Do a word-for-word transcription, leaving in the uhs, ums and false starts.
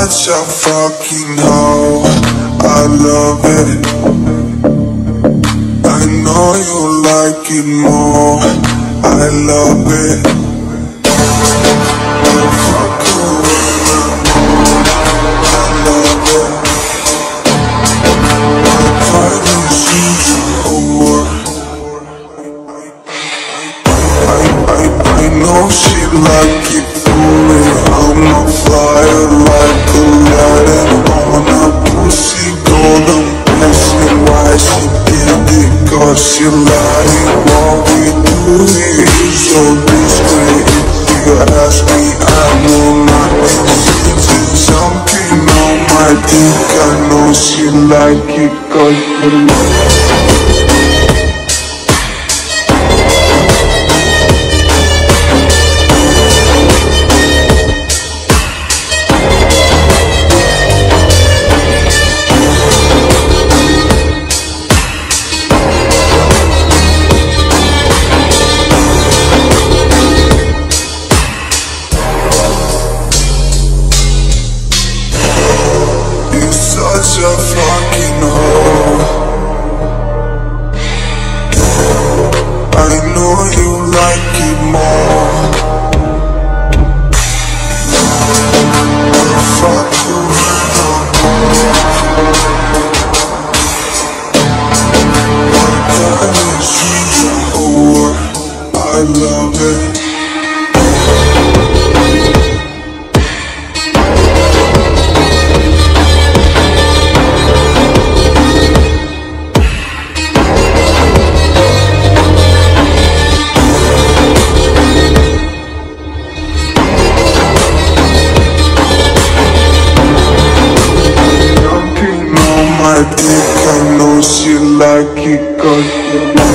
such a fucking hoe, I love it. I know you like it more, I love it. I fuck you when I love it. I probably see you over. I, I, I know she like it for me. I'm a fire like a lighter. On a pussy, golden pussy. Why she did it? Cause she like what we do here. So discreet. If you ask me, I know not exist. Something on my dick, I know she like it. Cause you love it. Such a fucking hoe. I know you like it more. I fuck you when I'm I see you over. I love it. I think I know she like it, cause